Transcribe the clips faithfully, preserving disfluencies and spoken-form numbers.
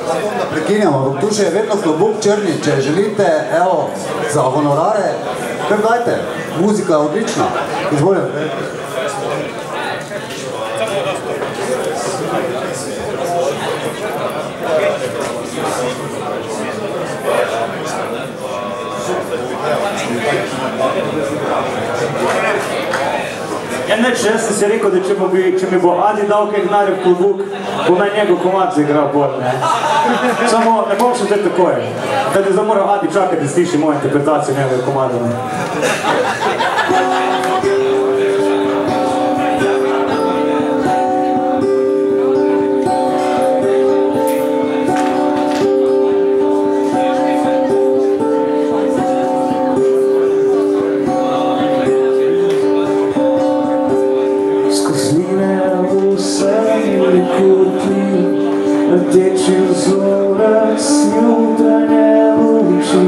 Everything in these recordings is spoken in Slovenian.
Prekinjamo, tu še je vedno klobuk črni, če želite, evo, za honorare, kar dajte, muzika je odlična, izvolite. Ja, neč, jaz sem si rekel, da če, bi, če mi bo Adi dal kaj gnarja v klobuk, bo naj njegov komad zaigral bolj, ne? Samo, ne bom še te takoj. Kada zdaj moral Adi čakati, da sliši mojo interpretacijo njegov komada, ne? Rdeči vzorec jutranje luči,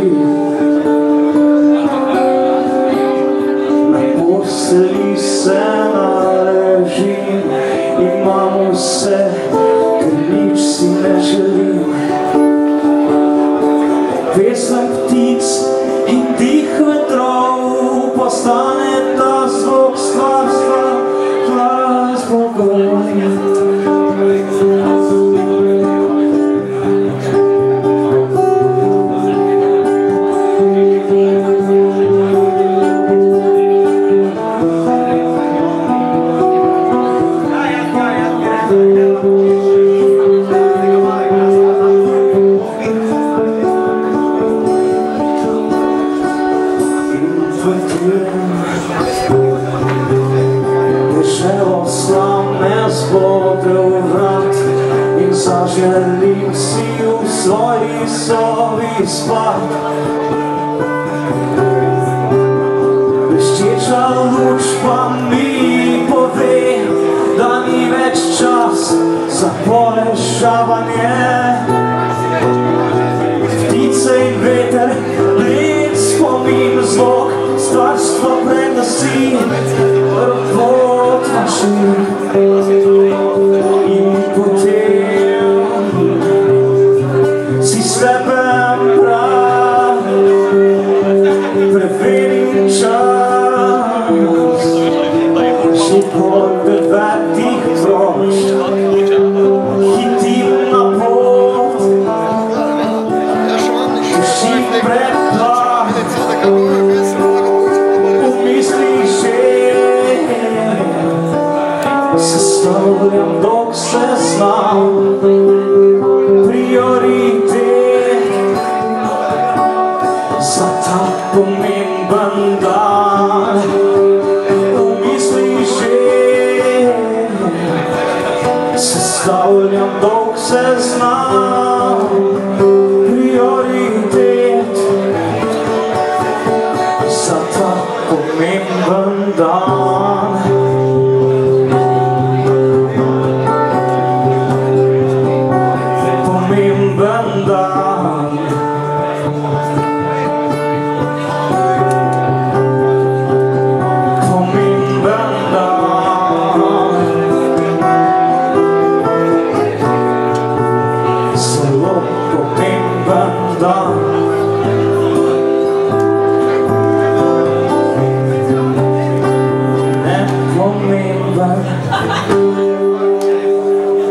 na postelji se naležim, imam vse, ker nič si ne želim. Pesem ptic in dih vetrov postane ta zvok stvarstva, glas Bogovanja. Deželo slame zbodel vrat in zaželim si v svoji sobi spat. Bleščeča luč pa mi pove, da ni več čas za polešavanje. Ptice in veter, led spomin, zvok, stvarstvo prenosi robot mašin. In potem si slepem prav, preverim čas, že po devetih proč hitim na pot, dušim pred plah, v mislih že sestavljam, dok se znam prioritet za ta pomemben dan. V mislih že sestavljam, dok se znam prioritet za ta pomemben dan. Pomemben dan. Pomemben dan. Zelo pomemben dan. Nepomemben.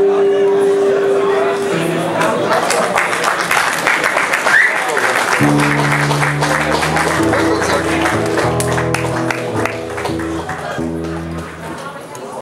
Thank you.